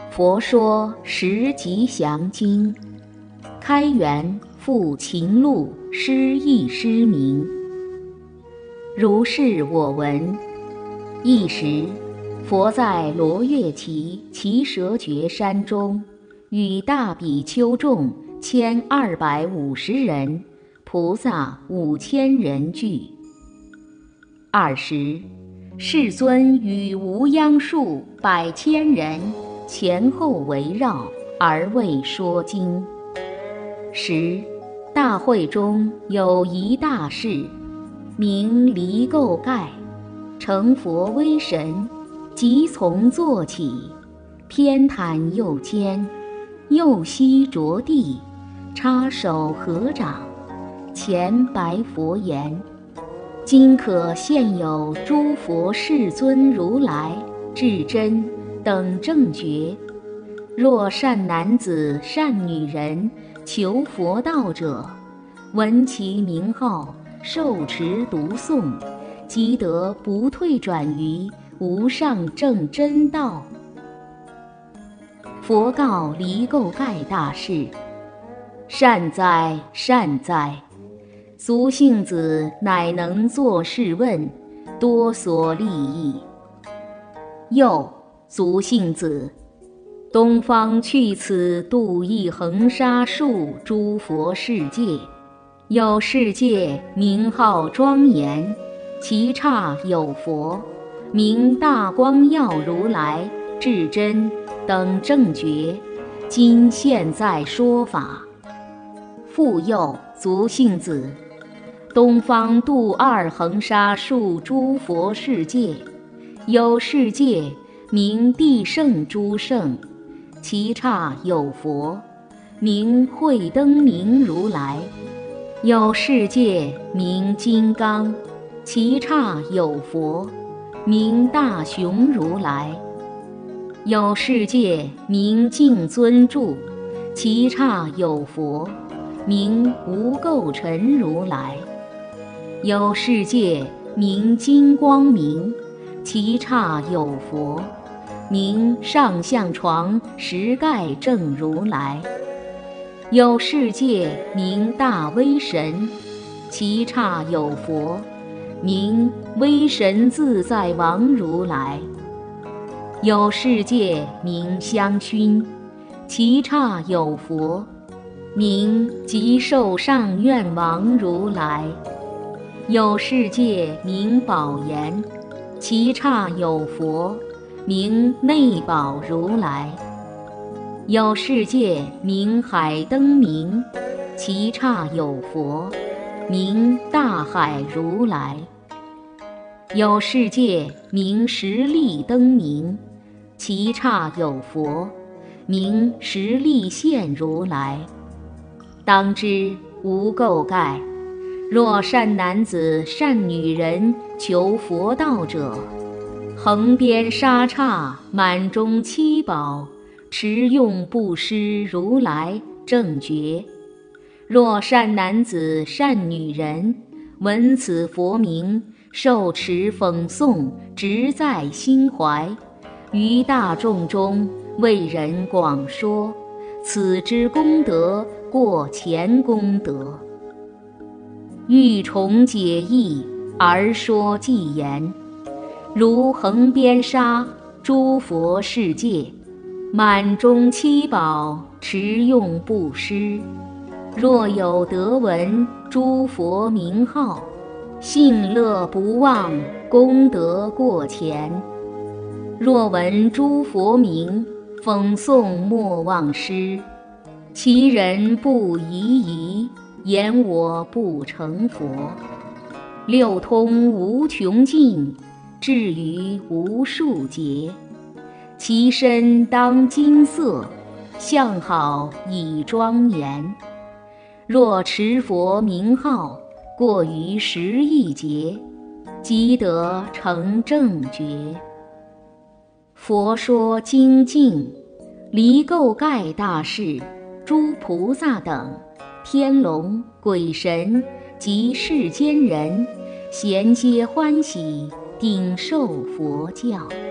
佛说十吉祥经，开元复秦录诗意诗名。如是我闻。一时，佛在罗月齐耆蛇绝山中，与大比丘众1250人，菩萨5000人聚。尔时，世尊与无央数百千人前后围绕，而为说经。时，大会中有一大士，名离垢盖，成佛威神，即从坐起，偏袒右肩，右膝着地，插手合掌，前白佛言：今可现有诸佛世尊如来、至真等正觉，若善男子善女人求佛道者，闻其名号，受持读诵，即得不退转于无上正真道。佛告离垢盖大士：善哉，善哉！俗性子乃能作是问，多所利益。又俗性子，东方去此度一恒沙数诸佛世界，有世界名号庄严，其刹有佛，名大光耀如来、至真等正觉，今现在说法。复又俗性子，东方度二恒沙数诸佛世界，有世界名地胜诸圣，其刹有佛，名慧灯明如来，有世界名金刚，其刹有佛，名大雄如来，有世界名净尊住，其刹有佛，名无垢尘如来，有世界名金光明，其刹有佛，名上相床实盖正如来，有世界名大威神，其刹有佛，名威神自在王如来，有世界名香薰，其刹有佛，名极寿上愿王如来，有世界名宝严，其刹有佛，名内宝如来，有世界名海灯明，其刹有佛，名大海如来，有世界名十力灯明，其刹有佛，名十力现如来。当知无垢盖，若善男子善女人求佛道者，横边沙刹满中七宝，持用布施如来正觉。若善男子善女人闻此佛名，受持讽诵，直在心怀，于大众中为人广说，此之功德过前功德。欲重解义而说偈言：如横边沙诸佛世界，满中七宝持用布施，若有得闻诸佛名号，信乐不忘，功德过前。若闻诸佛名，讽诵莫忘施，其人不疑疑，言我不成佛。六通无穷尽，至于无数劫。其身当金色，相好以庄严。若持佛名号，过于10亿劫，即得成正觉。佛说精进，离垢盖大士、诸菩萨等、天龙鬼神及世间人，咸皆欢喜，顶受佛教。